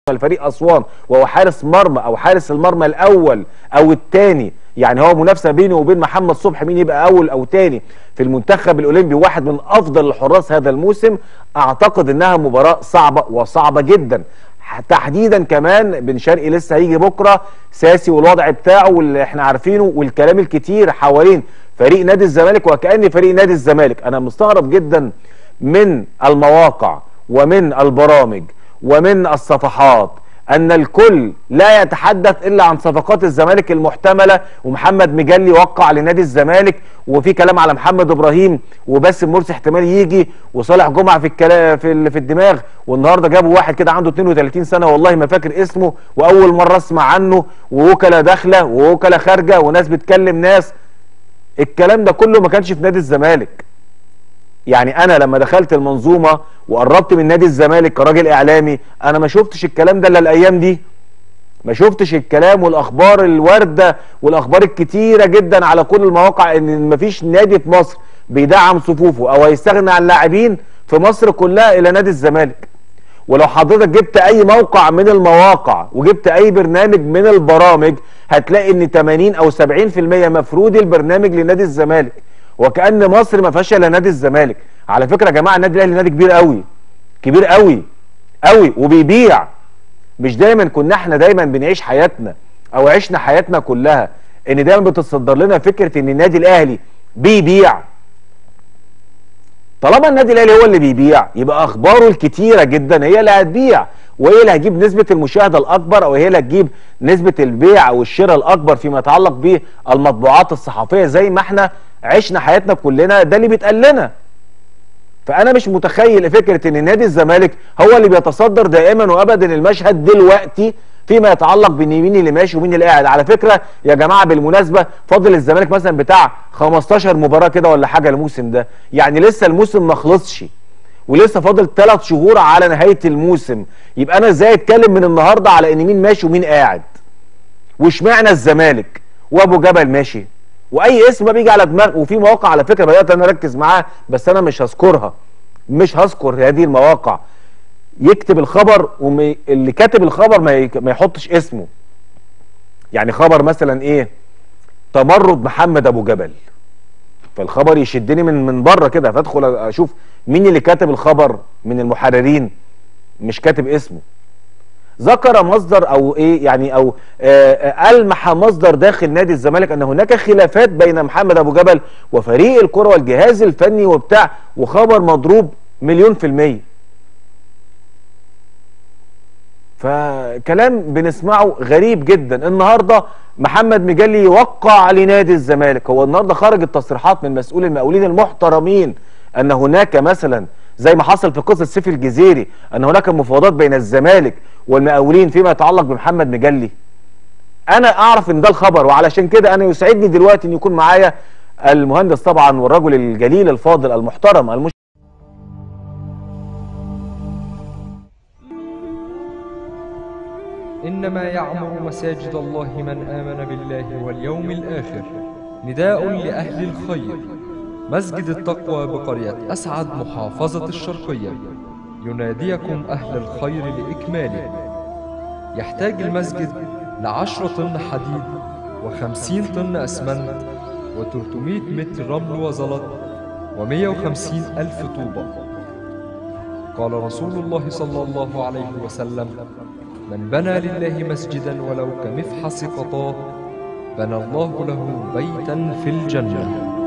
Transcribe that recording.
لفريق اسوان، وهو حارس مرمى او حارس المرمى الاول او الثاني، يعني هو منافسه بينه وبين محمد صبحي مين يبقى اول او ثاني في المنتخب الاولمبي، واحد من افضل الحراس هذا الموسم. اعتقد انها مباراه صعبه وصعبه جدا، تحديدا كمان بن شرقي لسه هيجي بكره، ساسي والوضع بتاعه واللي احنا عارفينه والكلام الكتير حوالين فريق نادي الزمالك. وكأن فريق نادي الزمالك، انا مستغرب جدا من المواقع ومن البرامج ومن الصفحات ان الكل لا يتحدث الا عن صفقات الزمالك المحتمله، ومحمد مجلي وقع لنادي الزمالك، وفي كلام على محمد ابراهيم وباسم مرسي احتمال يجي، وصالح جمعه في الكلام في الدماغ، والنهارده جابوا واحد كده عنده 32 سنه والله ما فاكر اسمه واول مره اسمع عنه، ووكلاء داخله ووكلاء خارجه وناس بتكلم ناس. الكلام ده كله ما كانش في نادي الزمالك. يعني انا لما دخلت المنظومه وقربت من نادي الزمالك كراجل اعلامي، انا ما شفتش الكلام ده الا الايام دي. ما شفتش الكلام والاخبار الوارده والاخبار الكتيره جدا على كل المواقع ان مفيش نادي في مصر بيدعم صفوفه او هيستغنى عن لاعبين في مصر كلها الى نادي الزمالك. ولو حضرتك جبت اي موقع من المواقع وجبت اي برنامج من البرامج، هتلاقي ان 80 او 70% مفروض البرنامج لنادي الزمالك، وكأن مصر ما فيهاش الا نادي الزمالك. على فكره يا جماعه النادي الاهلي نادي كبير قوي، كبير قوي قوي وبيبيع. مش دايما كنا احنا دايما بنعيش حياتنا او عشنا حياتنا كلها ان دايما بتتصدر لنا فكره ان النادي الاهلي بيبيع. طالما النادي الاهلي هو اللي بيبيع، يبقى اخباره الكتيره جدا هي اللي هتبيع، وهي اللي هتجيب نسبه المشاهده الاكبر، او هي اللي هتجيب نسبه البيع او الشراء الاكبر فيما يتعلق بالمطبوعات الصحفيه، زي ما احنا عشنا حياتنا كلنا ده اللي بيتقال لنا. فانا مش متخيل فكره ان نادي الزمالك هو اللي بيتصدر دائما وابدا المشهد دلوقتي فيما يتعلق بان مين اللي ماشي ومين اللي قاعد. على فكره يا جماعه بالمناسبه، فاضل الزمالك مثلا بتاع 15 مباراه كده ولا حاجه الموسم ده، يعني لسه الموسم ما خلصش ولسه فاضل 3 شهور على نهايه الموسم. يبقى انا ازاي اتكلم من النهارده على ان مين ماشي ومين قاعد؟ واشمعنى الزمالك وابو جبل ماشي واي اسم بيجي على دماغ؟ وفي مواقع على فكره بدات انا اركز معاها بس انا مش هذكرها، مش هذكر هذه المواقع، يكتب الخبر واللي كاتب الخبر ما يحطش اسمه. يعني خبر مثلا ايه؟ تمرد محمد ابو جبل، فالخبر يشدني من بره كده، فادخل اشوف مين اللي كاتب الخبر من المحررين، مش كاتب اسمه. ذكر مصدر او ايه يعني او ألمح مصدر داخل نادي الزمالك ان هناك خلافات بين محمد ابو جبل وفريق الكرة والجهاز الفني وبتاع، وخبر مضروب 100%. فكلام بنسمعه غريب جدا. النهارده محمد مجلي يوقع لنادي الزمالك، هو النهارده خرج التصريحات من مسؤول المقاولين المحترمين ان هناك مثلا زي ما حصل في قصه سيف الجزيري ان هناك مفاوضات بين الزمالك والمقاولين فيما يتعلق بمحمد مجلي. انا اعرف ان ده الخبر، وعلشان كده انا يسعدني دلوقتي ان يكون معايا المهندس طبعا والرجل الجليل الفاضل المحترم إنما يعمر مساجد الله من آمن بالله واليوم الآخر. نداء لأهل الخير. مسجد التقوى بقرية أسعد محافظة الشرقية يناديكم أهل الخير لإكماله. يحتاج المسجد ل10 طن حديد و50 طن أسمنت و300 متر رمل وزلط و150 ألف طوبة. قال رسول الله صلى الله عليه وسلم: من بنى لله مسجدا ولو كمفحص قطاه بنى الله له بيتا في الجنة.